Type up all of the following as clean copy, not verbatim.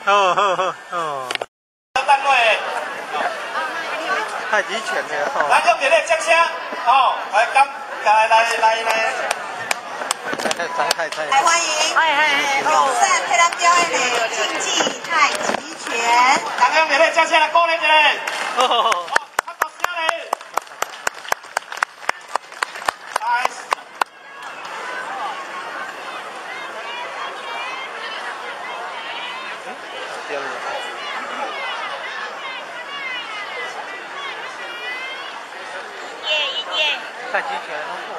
哦。单位。太极拳的哦。来，用热烈掌声哦！来，来欢迎永善替咱表演的竞技太极拳。大家用热烈掌声来鼓励一下。哦，较大声嘞！开始。对了。太极拳。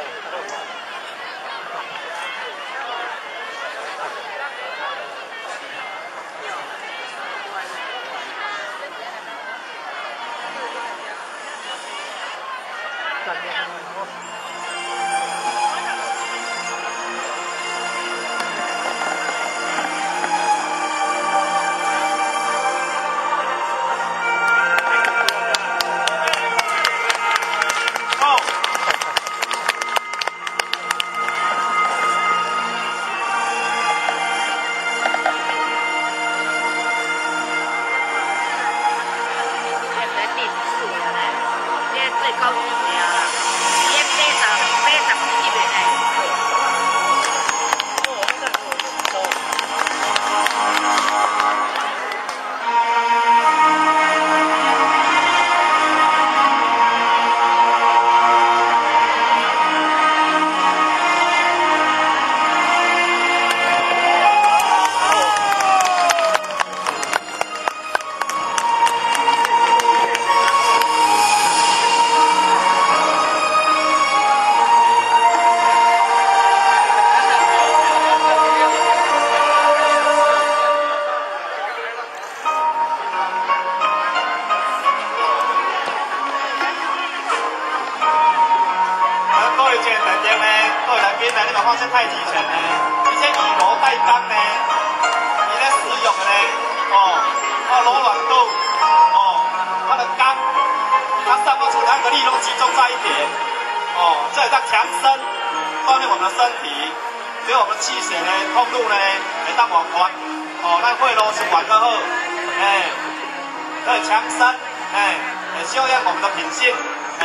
发生太极拳呢，而且以柔带刚呢，你咧使用的呢，柔软度，它的刚，它上方其他的力都集中在一点，这也在强身，锻炼我们的身体，所以我们气血呢通路呢会当往宽，咱血路循环更好，可以强身，也修养我们的品性，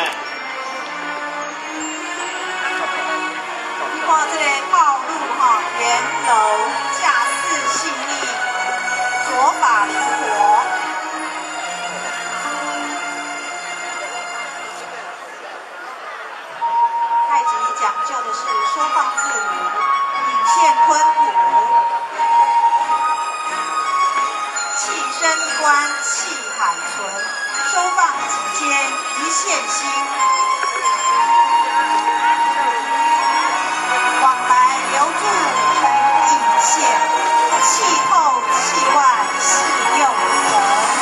看这个套路圆柔架势细腻，左法灵活。太极讲究的是收放自如，引线吞吐，气生一关，气海存，收放即间，一线心。留住成引线，气透气外是用神。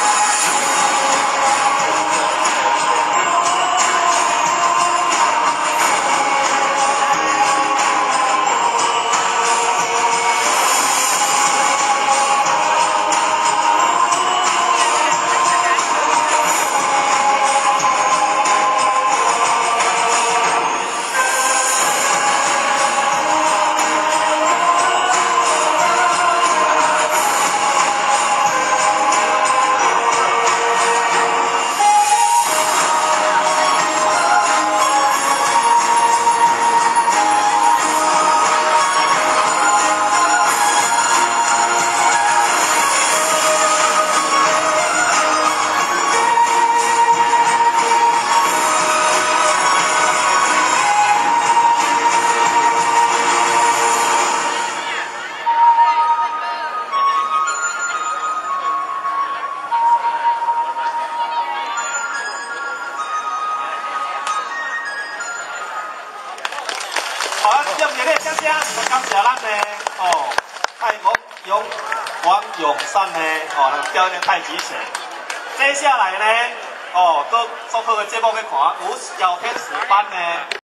用热烈掌声，感谢咱的太国王永善呢，教练太极拳。接下来呢，做好的节目要看5小天使班呢。